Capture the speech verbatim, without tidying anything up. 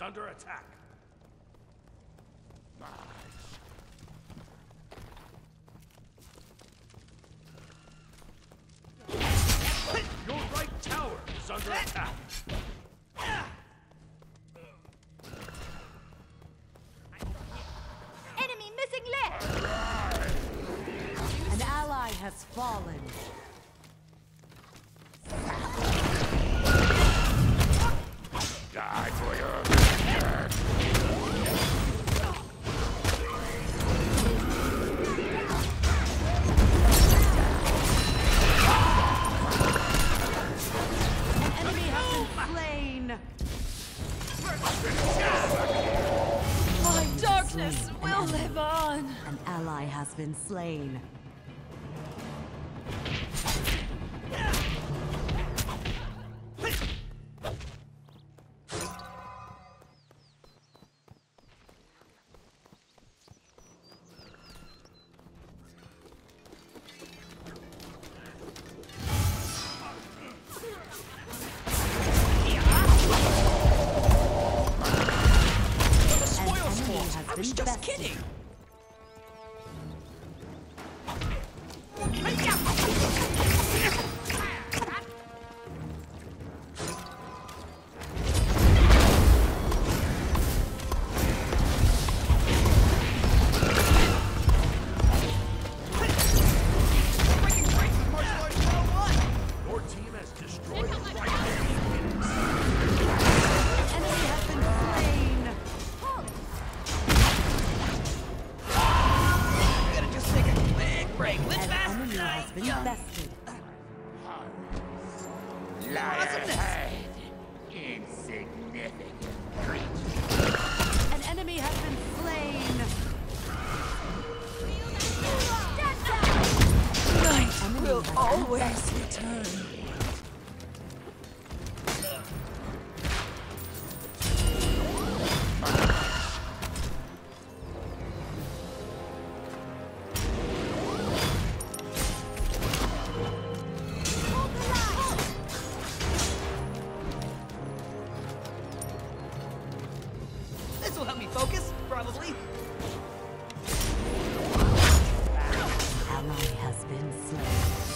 under attack. Your right tower is under attack. Enemy missing left! An ally has fallen. Die for your master. An enemy has been slain. My darkness will live on! An ally has been slain. I was just kidding! Your team has destroyed the right. Enemy has been slain. Gotta just take a big break. Live An fast! enemy has been bested. Lie ahead, insignificant creature. An enemy has been slain. Night will always return. This will help me focus, probably. Ally has been slain.